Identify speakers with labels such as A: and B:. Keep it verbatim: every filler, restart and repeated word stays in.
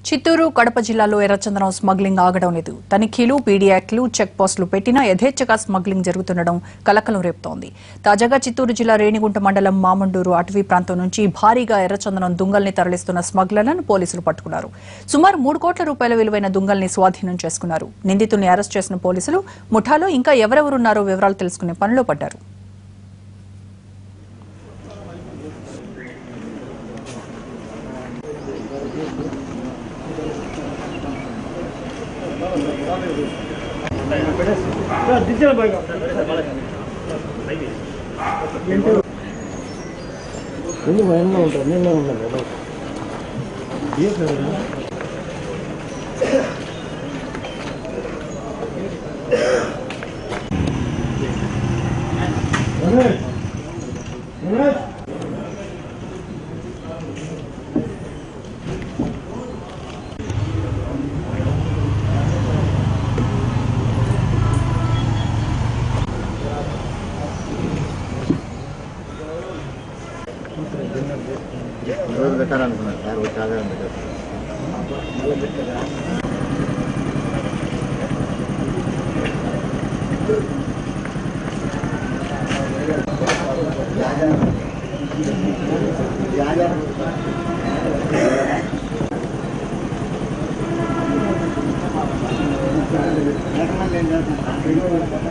A: చిత్తూరు కడప జిల్లాలో ఎర్రచందనం స్మగ్లింగ్ ఆగడం లేదు. తనిఖీలు, పీడీ యాక్ట్లు, చెక్ పోస్టులు పెట్టినా యథేచ్ఛగా స్మగ్లింగ్ జరుగుతుండడం కలకలం రేపుతోంది. తాజాగా చిత్తూరు జిల్లా రేణిగుంట మండలం మామండూరు అటవీ ప్రాంతం నుంచి భారీగా ఎర్రచందనం దుంగల్ని తరలిస్తున్న స్మగ్లర్లను పోలీసులు పట్టుకున్నారు. సుమారు మూడు కోట్ల రూపాయల విలువైన దుంగల్ని స్వాధీనం చేసుకున్నారు. నిందితుల్ని అరెస్ట్ చేసిన పోలీసులు ముఠాలో ఇంకా ఎవరెవరున్నారో వివరాలు తెలుసుకునే పనిలో పడ్డారు.
B: ini mainnya udah ini memang udah dia kan రోజు పెట్టాలనుకున్నాను సార్ వచ్చి ఆధారం పెట్టారు మళ్ళీ